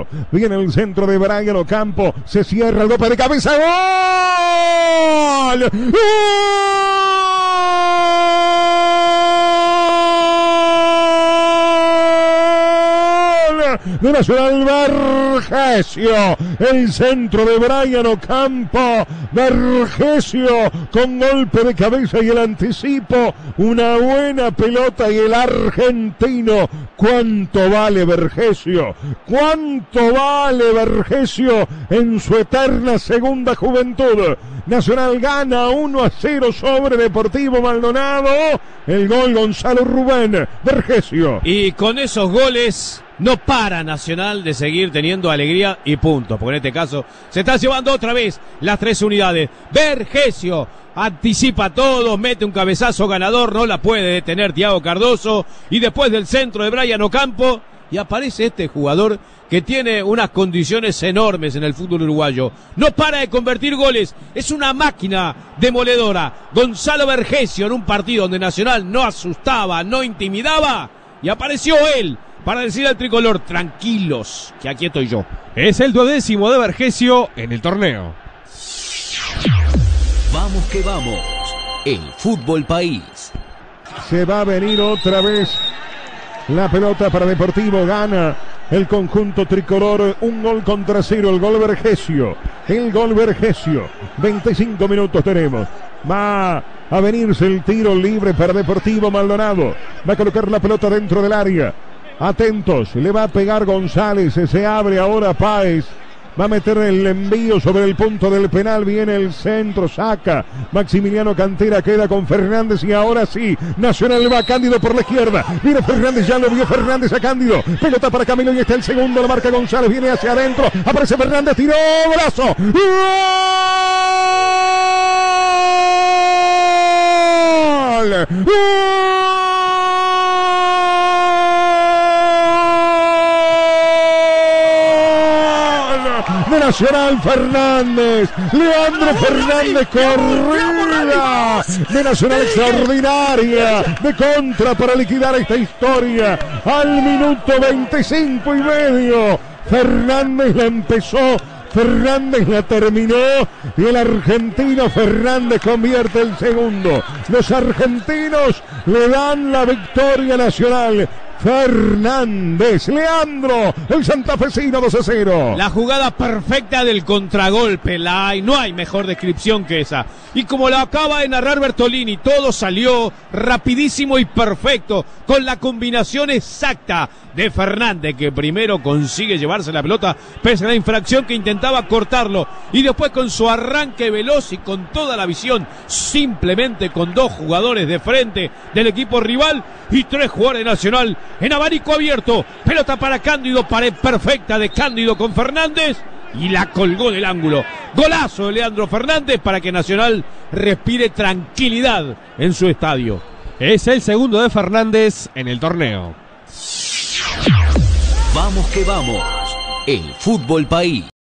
Viene el centro de Brian Ocampo. Se cierra el golpe de cabeza. ¡Gol! ¡Gol! De Nacional, Vergesio, el centro de Brian Ocampo, Vergesio con golpe de cabeza y el anticipo, una buena pelota y el argentino. ¿Cuánto vale Vergesio? ¿Cuánto vale Vergesio en su eterna segunda juventud? Nacional gana 1-0 sobre Deportivo Maldonado. El gol Gonzalo Rubén Vergesio. Y con esos goles no para Nacional de seguir teniendo alegría y puntos, porque en este caso se está llevando otra vez las 3 unidades. Vergesio anticipa todo, mete un cabezazo ganador, no la puede detener Thiago Cardoso, y después del centro de Brian Ocampo, y aparece este jugador que tiene unas condiciones enormes en el fútbol uruguayo. No para de convertir goles, es una máquina demoledora. Gonzalo Vergesio en un partido donde Nacional no asustaba, no intimidaba, y apareció él para decir al tricolor: tranquilos, que aquí estoy yo. Es el 12º de Vergesio en el torneo. Vamos que vamos, el fútbol país. Se va a venir otra vez la pelota para Deportivo. Gana el conjunto tricolor 1-0, el gol Vergesio. El gol Vergesio. 25 minutos tenemos. Va a venirse el tiro libre para Deportivo Maldonado. Va a colocar la pelota dentro del área. Atentos, le va a pegar González, se abre ahora Páez. Va a meter el envío sobre el punto del penal, viene el centro, saca Maximiliano Cantera, queda con Fernández y ahora sí, Nacional va a Cándido por la izquierda, viene Fernández, ya lo vio Fernández a Cándido, pelota para Camilo y está el segundo, lo marca González, viene hacia adentro, aparece Fernández, tiró, golazo, ¡gol! De Nacional, Fernández, Leandro Fernández, corrida de Nacional extraordinaria, de contra para liquidar esta historia, al minuto 25 y medio, Fernández la empezó, Fernández la terminó y el argentino Fernández convierte el segundo. Los argentinos le dan la victoria a Nacional. Fernández, Leandro, el santafesino 2-0. La jugada perfecta del contragolpe, no hay mejor descripción que esa. Y como la acaba de narrar Bertolini, todo salió rapidísimo y perfecto, con la combinación exacta de Fernández, que primero consigue llevarse la pelota pese a la infracción que intentaba cortarlo, y después con su arranque veloz y con toda la visión, simplemente con 2 jugadores de frente del equipo rival y 3 jugadores Nacional en abanico abierto, pelota para Cándido, pared perfecta de Cándido con Fernández y la colgó del ángulo. Golazo de Leandro Fernández para que Nacional respire tranquilidad en su estadio. Es el segundo de Fernández en el torneo. Vamos que vamos, el fútbol país.